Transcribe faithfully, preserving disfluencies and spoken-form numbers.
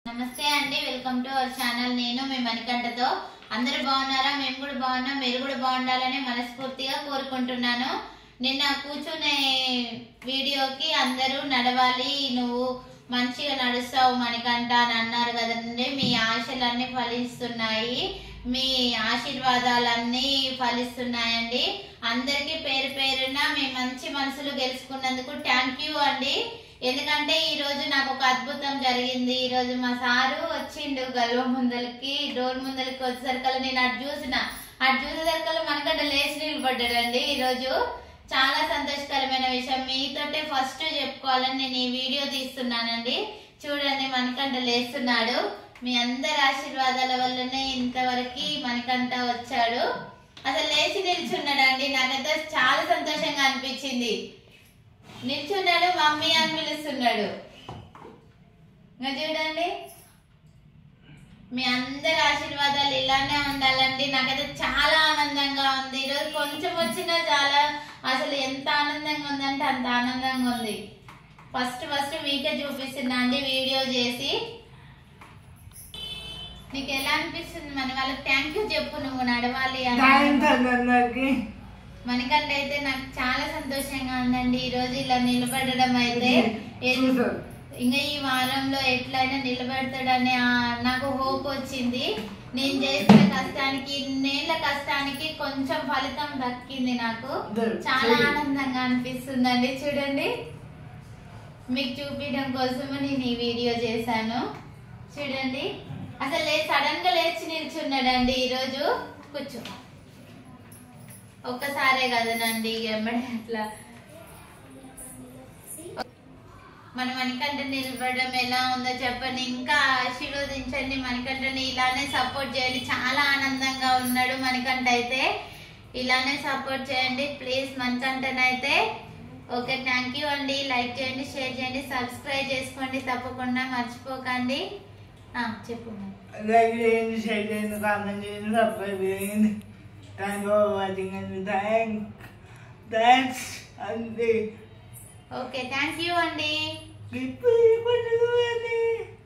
నమస్తే అండి, welcome to our channel. నేను మీ మణికంఠతో. అందరూ బాగున్నారా? మేము కూడా బాగున్నాం. మీరు కూడా బాగుండాలని మనస్ఫూర్తిగా కోరుకుంటున్నాను. నిన్న కూర్చునే వీడియోకి అందరూ నడవాలి, నువ్వు మంచిగా నడుస్తావు మణికంఠ అని అన్నారు కదండి. మీ ఆశలన్నీ ఫలిస్తున్నాయి, మీ ఆశీర్వాదాలన్నీ ఫలిస్తున్నాయండి. అందరికి పేరు పేరున మీ మంచి మనసులు గెలుచుకున్నందుకు థ్యాంక్ యూ అండి. ఎందుకంటే ఈ రోజు నాకు ఒక అద్భుతం జరిగింది. ఈ రోజు మా సారు వచ్చిండు గల్వ ముందలకి, డోర్ ముందలకి వచ్చేసరికల్ నేను అటు చూసిన అటు చూసేసరికల్ మనకంటే లేచి నిలబడ్డాడండి. ఈ రోజు చాలా సంతోషకరమైన విషయం మీతోటే ఫస్ట్ చెప్పుకోవాలని నేను ఈ వీడియో తీస్తున్నానండి. చూడండి, మనకంట లేస్తున్నాడు. మీ అందరి ఆశీర్వాదాల వల్లనే ఇంతవరకు మనకంట వచ్చాడు. అసలు లేచి నిల్చున్నాడండి. నాకైతే చాలా సంతోషంగా అనిపించింది. నిల్చున్నాడు, మమ్మీ అని పిలుస్తున్నాడు. ఇంకా చూడండి, మీ అందరి ఆశీర్వాదాలు ఇలానే ఉండాలండి. నాకైతే చాలా ఆనందంగా ఉంది. ఈరోజు కొంచెం వచ్చినా చాలా, అసలు ఎంత ఆనందంగా ఉందంటే అంత ఆనందంగా ఉంది. ఫస్ట్ ఫస్ట్ మీకే చూపిస్తున్నా అండి వీడియో చేసి. నీకు ఎలా అనిపిస్తుంది? మన వాళ్ళకి థ్యాంక్ యూ చెప్పు, నువ్వు నడవాలి అని. మనకంటే అయితే నాకు చాలా సంతోషంగా ఉందండి. ఈ రోజు ఇలా నిలబడడం అయితే ఇంకా ఈ వారంలో ఎట్లయినా నిలబెడతాడని నాకు హోప్ వచ్చింది. నేను చేసిన కష్టానికి, ఇన్నేళ్ల కష్టానికి కొంచెం ఫలితం దక్కింది. నాకు చాలా ఆనందంగా అనిపిస్తుందండి. చూడండి, మీకు చూపించడం కోసము నేను ఈ వీడియో చేశాను. చూడండి, అసలు లే సడన్ గా లేచి నిల్చున్నాడండి. ఈరోజు కూర్చో, ఒక్కసారే కదనండి ఎమ్మడే అట్లా. మన మణికంఠ నిలబడడం ఎలా ఉందో చెప్పండి. ఇంకా ఆశీర్వదించండి మణికంఠని, ఇలానే సపోర్ట్ చేయండి. చాలా ఆనందంగా ఉన్నాడు మణికంఠ అయితే. ఇలానే సపోర్ట్ చేయండి ప్లీజ్ మణికంఠని అయితే. ఓకే, థ్యాంక్ యూ అండి. లైక్ చేయండి, షేర్ చేయండి, సబ్స్క్రైబ్ చేసుకోండి తప్పకుండా, మర్చిపోకండి. చెప్పు. లైక్ చేయండి, షేర్ చేయండి, కామెంట్ చేయండి, సబ్స్క్రైబ్ చేయండి. Thank you for watching and thank, thanks Andy. Okay, thank you Andy. Keep